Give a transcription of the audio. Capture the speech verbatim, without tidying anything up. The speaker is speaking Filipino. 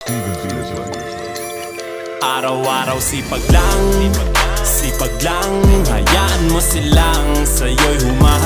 Araw-araw sipag lang, sipag lang, hayaan mo silang sa'yo'y humahanga.